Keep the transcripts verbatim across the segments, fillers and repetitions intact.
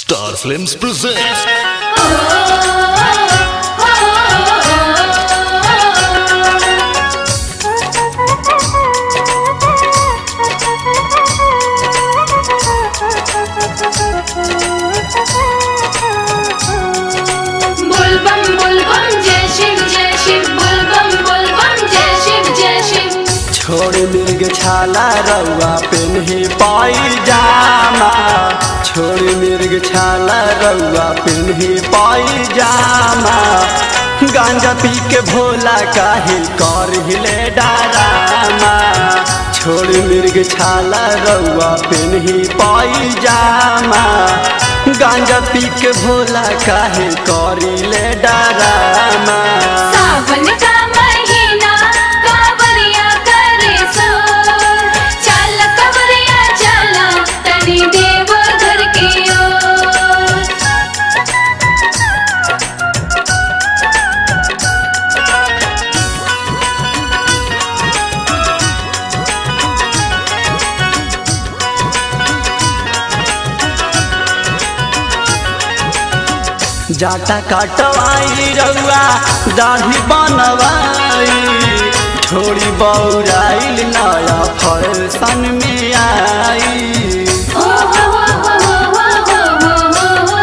Star Films presents. बुलबम बुलबम जय शिव जय शिव बुलबम बुलबम जय शिव जय शिव। छोड़ मिर्ग छाला रउआ पेन्ही पायजामा, छोड़ मिर्ग छाला रउआ पेन्ही पायजामा। गांजा पी के भोला काहे करहिले डरामा, छोड़ मिर्ग छाला रउआ पेन्ही पायजामा। गांजा पी के भोला काहे करिले डरामा। सावन का महीना कांवरिया करे सोर, चल कांवरिया चला तनी देव घर की ओर। जाटा काटवाई रउआ दाढ़ी बनवाई, छोड़ी बौराइल नया फैशन में आई। ओ हो हो हो हो हो हो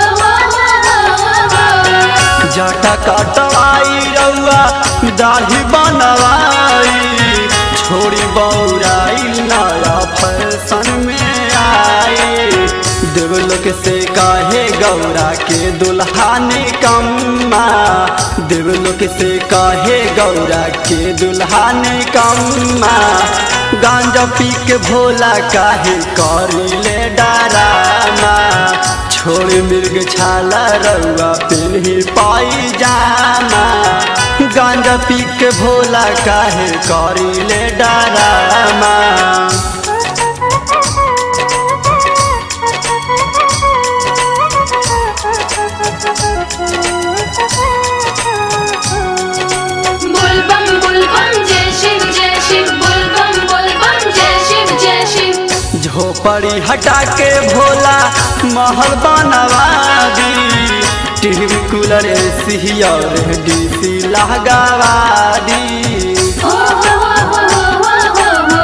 हो। जाटा काटवाई रउआ दाढ़ी बनवाई, छोड़ी बौराइल नया फैशन में आई। देवलोक से काहे गौरा के दुल्हा निकम्मा, देवलोक से काहे गौरा के दुल्हा निकम्मा। गांजा पी के भोला काहे करिले डरामा, छोड़ मिर्ग छाला रउआ पेन्ही पायजामा। गांजा पी के भोला काहे करिले डरामा। बुलबम बुलबम जय शिव जय शिव बुलबम बुलबम जय शिव जय शिव। झोपड़ी हटा के भोला महल बनवा दी, टीवी कूलर एसी और डीसी लगावा दी। ओ हो हो हो हो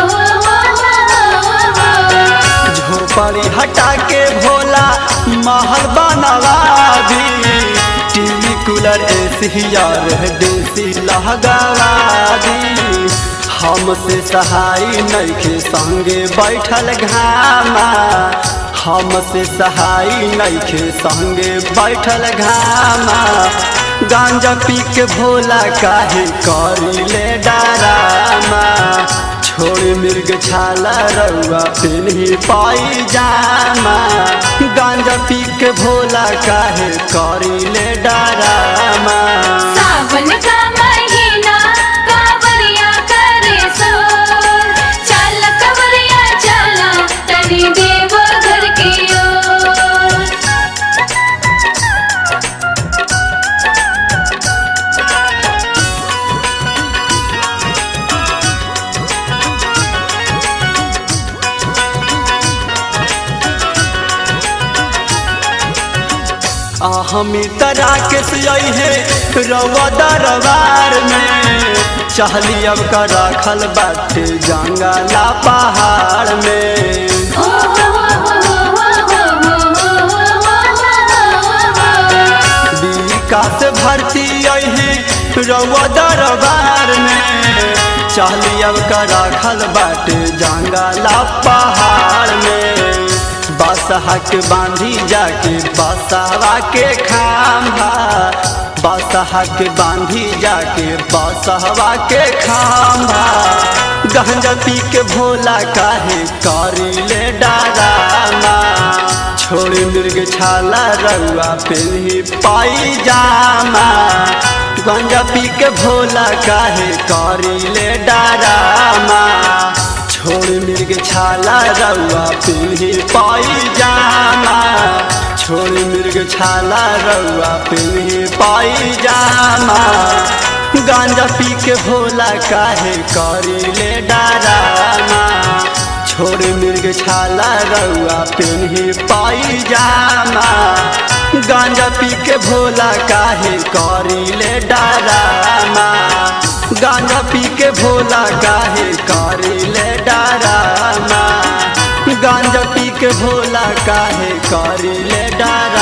हो। झोपड़ी हटा के भोला महल बनवा दी, टीवी कूलर एसी और डीसी लगावा दी। हमसे सहाय नइखे संगे बैठल घामा, हमसे सहाय नइखे संगे बैठल घामा। गांजा पी के भोला काहे करिले डरामा, छोड़ मिर्ग छाला रउआ पेन्ही पायजामा। गांजा पी के भोला काहे करिले डरामा। सावन का महीना कांवरिया करे सोर, चल कांवरिया चला तनी देव घर की ओर। हमी तरा के सियाई है रउआ दरबार में, चाहली अब का राखल बाटे जंगला पहाड़ में। ओ हो हो हो हो हो। बीका से भर्ती आई है रउआ दरबार में, चाहली अब का राखल बाटे जंगला पहाड़ में। बासहा के बांधी जाके बासहा के खाम्भा, बासहा के बांधी जाके बासहा के खाम्भा। गांजा पी के भोला काहे करिले डरामा, छोड़ मिर्ग छाला रउआ पेन्ही पायजामा। गांजा पी के भोला काहे करिले डरामा, छोड़ मिर्ग छाला रउआ पेन्ही पायजामा। छोड़ मिर्ग छाला रउआ पेन्ही पायजामा। गांजा पी के भोला काहे करिले डरामा, छोड़ मिर्ग छाला रउआ पेन्ही पाई जामा। गांजा पी के भोला काहे करीले डरामा। गांजा पी के भोला काहे करीले डरामा। गांजा पी के भोला काहे करीले डरामा।